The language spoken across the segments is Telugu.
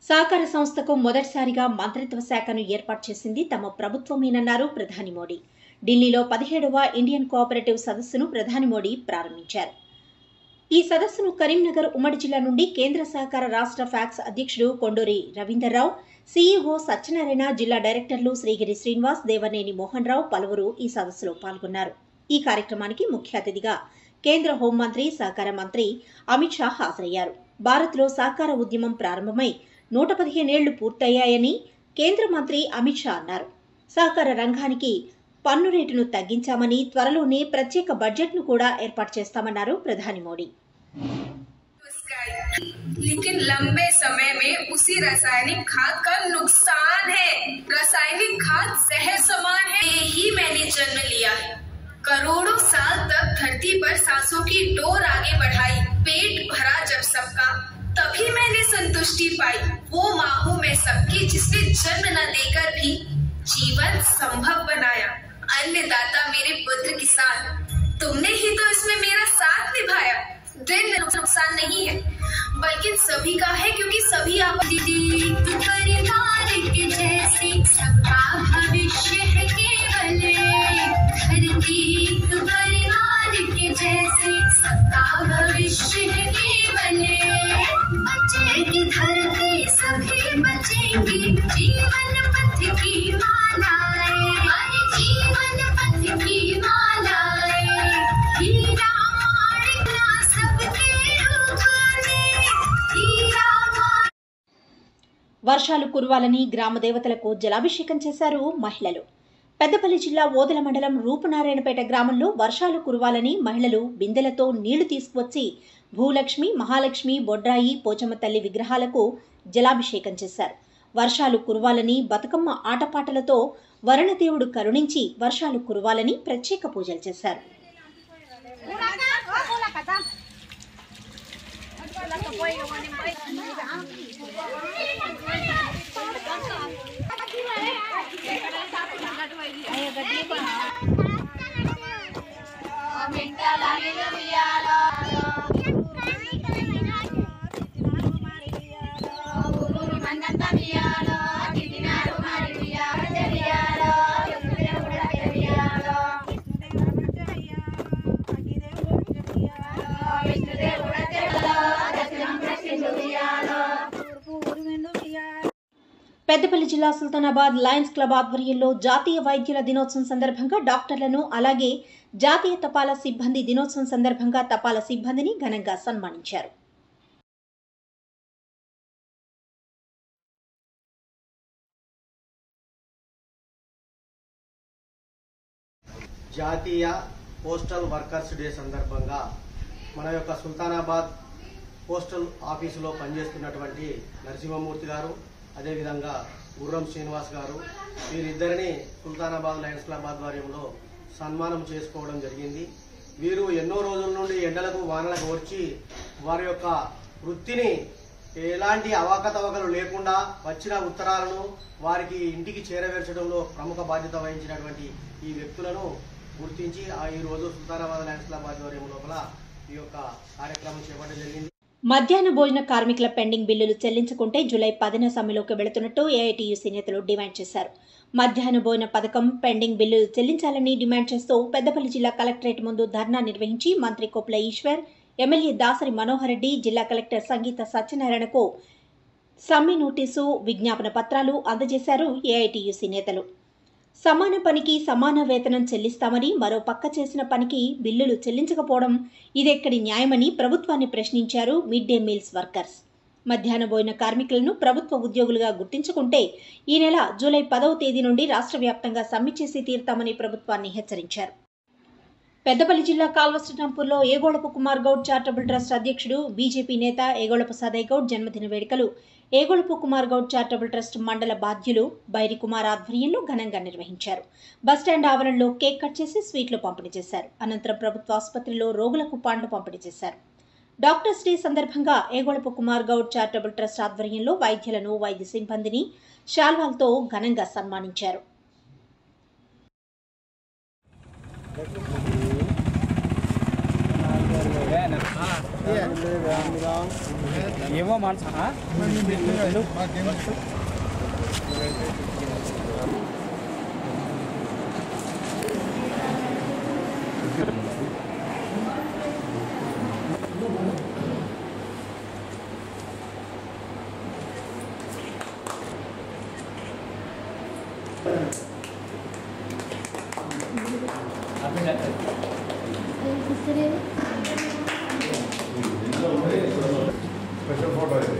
సహకార సంస్థకు మొదటిసారిగా మంత్రిత్వ శాఖను ఏర్పాటు చేసింది తమ ప్రభుత్వమేనన్నారు ప్రధాని మోడీ. ఢిల్లీలో 17వ ఇండియన్ కోఆపరేటివ్ సదస్సును ప్రధాని మోడీ ప్రారంభించారు. ఈ సదస్సును కరీంనగర్ ఉమ్మడి జిల్లా నుండి కేంద్ర సహకార రాష్ట్ర ఫ్యాక్స్ అధ్యక్షుడు కొండూరి రవీందర్రావు, సీఈఓ సత్యనారాయణ, జిల్లా డైరెక్టర్లు శ్రీగిరి శ్రీనివాస్, దేవనేని మోహన్ రావు పలువురు ఈ సదస్సులో పాల్గొన్నారు. ఈ కార్యక్రమానికి ముఖ్య అతిథిగా కేంద్ర హోంమంత్రి, సహకార మంత్రి అమిత్ షా హాజరయ్యారు. భారత్లో సహకార ఉద్యమం ప్రారంభమై 115 ఏళ్లు పూర్తయ్యాయని కేంద్ర మంత్రి అమిత్ షా అన్నారు. సహకార రంగానికి పన్ను రేటును తగ్గించామని, త్వరలోనే ప్రత్యేక బడ్జెట్ను కూడా ఏర్పాటు చేస్తామన్నారు ప్రధాని మోడీ. लेकिन लंबे समय में उसी रासायनिक खाद का नुकसान है। रासायनिक खाद जहर समान है। यही मैंने जन्म लिया है। करोड़ों साल तक धरती पर सांसों की डोर आगे बढ़ाई। पेट भरा जब सबका, तभी मैंने संतुष्टि पाई। वो माँ हूँ मैं सबकी, जिसने जन्म न देकर भी जीवन संभव बनाया। अन्नदाता मेरे पुत्र किसान, तुमने ही तो इसमें मेरा साथ निभाया। दिन नुकसान नहीं है बल्कि सभी का है, क्योंकि सभी आप परिवार के जैसे सबका भविष्य है केवल। धरती परिवार के जैसे सबका भविष्य है केवल। बचेगी धरती सभी बचेंगी, जीवन पथ की मालाएं, जीवन पथ की मालाएं। हीरा माणिका सबके रूपाने, हीरा వర్షాలు కురవాలని గ్రామ దేవతలకు జలాభిషేకం చేశారు మహిళలు. పెద్దపల్లి జిల్లా ఓదెల మండలం రూపనారాయణపేట గ్రామంలో వర్షాలు కురవాలని మహిళలు బిందెలతో నీళ్లు తీసుకువచ్చి భూలక్ష్మి, మహాలక్ష్మి, బొడ్రాయి, పోచమ్మ తల్లి విగ్రహాలకు జలాభిషేకం చేశారు. వర్షాలు కురవాలని బతుకమ్మ ఆటపాటలతో వరుణదేవుడు కరుణించి వర్షాలు కురవాలని ప్రత్యేక పూజలు చేశారు. పెద్దపల్లి జిల్లా సుల్తానాబాద్ లయన్స్ క్లబ్ ఆధ్వర్యంలో జాతీయ వైద్యుల దినోత్సవం సందర్భంగా డాక్టర్లను, అలాగే జాతీయ తపాలా సిబ్బంది దినోత్సవం సందర్భంగా తపాలా సిబ్బందిని ఘనంగా సన్మానించారు. జాతీయ పోస్టల్ వర్కర్స్ డే సందర్భంగా మన యొక్క సుల్తానాబాద్ పోస్టల్ ఆఫీసులో పనిచేస్తున్నటువంటి నరసింహమూర్తి గారు, అదేవిధంగా గుర్రం శ్రీనివాస్ గారు, వీరిద్దరిని సుల్తానాబాద్ లయన్స్ క్లబ్ ఆధ్వర్యంలో సన్మానం చేసుకోవడం జరిగింది. వీరు ఎన్నో రోజుల నుండి ఎండలకు వానలకు వచ్చి వారి యొక్క వృత్తిని ఎలాంటి అవకతవకలు లేకుండా వచ్చిన ఉత్తరాలను వారికి ఇంటికి చేరవేర్చడంలో ప్రముఖ బాధ్యత వహించినటువంటి ఈ వ్యక్తులను గుర్తించి ఈ రోజు సుల్తానాబాద్ లయన్స్ క్లబ్ ఆధ్వర్యం లోపల ఈ యొక్క కార్యక్రమం చేపట్టడం జరిగింది. మధ్యాహ్న భోజన కార్మికుల పెండింగ్ బిల్లులు చెల్లించుకుంటే జూలై 10న సమ్మెలోకి వెళుతున్నట్టు ఏఐటీయూసీ నేతలు డిమాండ్ చేశారు. మధ్యాహ్న భోజన పథకం పెండింగ్ బిల్లులు చెల్లించాలని డిమాండ్ చేస్తూ పెద్దపల్లి జిల్లా కలెక్టరేట్ ముందు ధర్నా నిర్వహించి మంత్రి కొప్పుల ఈశ్వర్, ఎమ్మెల్యే దాసరి మనోహర్ రెడ్డి, జిల్లా కలెక్టర్ సంగీత సత్యనారాయణకు సమ్మె నోటీసు, విజ్ఞాపన పత్రాలు అందజేశారు ఏఐటీయూసీ నేతలు. సమాన పనికి సమాన వేతనం చెల్లిస్తామని, మరో పక్క చేసిన పనికి బిల్లులు చెల్లించకపోవడం ఇదెక్కడి న్యాయమని ప్రభుత్వాన్ని ప్రశ్నించారు మిడ్ డే మీల్స్ వర్కర్స్. మధ్యాహ్న భోజన కార్మికులను ప్రభుత్వ ఉద్యోగులుగా గుర్తించుకుంటే ఈ నెల జూలై 10వ తేదీ నుండి రాష్ట్ర వ్యాప్తంగా సమ్మె చేసి తీరుతామని ప్రభుత్వాన్ని హెచ్చరించారు. పెద్దపల్లి జిల్లా కాల్వశ్రీరాంపూర్లో ఏగోళపు కుమార్ గౌడ్ చారిటబుల్ ట్రస్ట్ అధ్యక్షుడు, బీజేపీ నేత ఏగోళపు సదయ్ గౌడ్ జన్మదిన వేడుకలు ఏగోళపు కుమార్ గౌడ్ చారిటబుల్ ట్రస్ట్ మండల బాధ్యులు బైరి కుమార్ ఆధ్వర్యంలో ఘనంగా నిర్వహించారు. బస్టాండ్ ఆవరణలో కేక్ కట్ చేసి స్వీట్లు పంపిణీ చేశారు. అనంతరం ప్రభుత్వ ఆసుపత్రిలో రోగులకు పండ్లు పంపిణీ చేశారు. డాక్టర్స్ డే సందర్భంగా ఏగోళపు కుమార్ గౌడ్ చారిటబుల్ ట్రస్ట్ ఆధ్వర్యంలో వైద్యులను, వైద్య సిబ్బందిని శాల్వాలతో ఘనంగా సన్మానించారు. है ना। ఏమో మనసా స్పెషల్ ఫోటో ఇది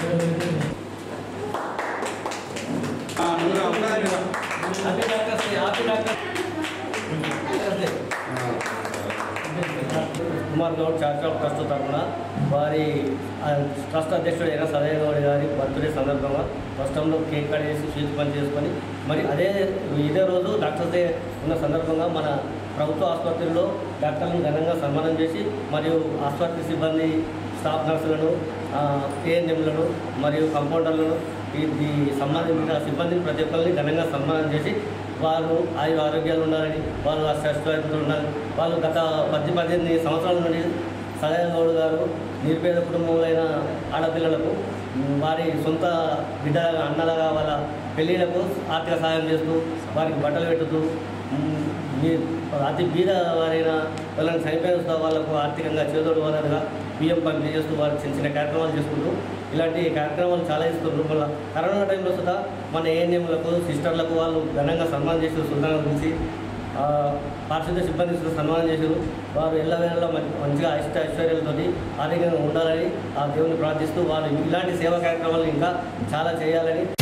కుమార్ గౌడ్ చారిటబుల్ ట్రస్ట్ తరఫున వారి ట్రస్ట్ అధ్యక్షుడు అయిన సదయ్య గౌడ్ గారి బర్త్డే సందర్భంగా ట్రస్టంలో కేక్ కట్ చేసి స్వీట్ పని చేసుకొని మరి ఇదే రోజు డాక్టర్స్ డే ఉన్న సందర్భంగా మన ప్రభుత్వ ఆసుపత్రిలో డాక్టర్లను ఘనంగా సన్మానం చేసి మరియు ఆసుపత్రి సిబ్బంది స్టాఫ్ నర్సులను ఏఎన్ఎంలను మరియు కంపౌండర్లను ఈ సంబంధించిన సిబ్బందిని ప్రతి ఒక్కరిని ఘనంగా సన్మానం చేసి వారు ఆరోగ్యాలు ఉండాలని వాళ్ళు స్వస్థతో ఉండాలి. వాళ్ళు గత 18 సంవత్సరాల నుండి సదయ్య గౌడ్ గారు నిరుపేద కుటుంబంలో ఆడపిల్లలకు వారి సొంత బిడ్డలుగా అన్నలుగా వాళ్ళ పెళ్ళిళ్ళకు ఆర్థిక సహాయం చేస్తూ వారికి బట్టలు పెట్టుతూ అతి బీద వారైన వాళ్ళని చనిపోయిన వాళ్ళకు ఆర్థికంగా చేదోడు వారగా బియ్యం పంపిణీ చేస్తూ వారు చిన్న చిన్న కార్యక్రమాలు చేసుకుంటూ ఇలాంటి కార్యక్రమాలు చాలా ఇస్తున్నారు. మళ్ళీ కరోనా టైంలో సుధా మన ఏఎన్ఎంలకు సిస్టర్లకు వాళ్ళు ఘనంగా సన్మానం చేసి సుల్తానం గురించి పారిశుద్ధ్య సిబ్బంది సన్మానం చేశారు. వారు ఎల్లవేళలా మంచిగా ఐశ్వర్యాలతో ఆరోగ్యంగా ఉండాలని ఆ దేవుని ప్రార్థిస్తూ వారు ఇలాంటి సేవా కార్యక్రమాలు ఇంకా చాలా చేయాలని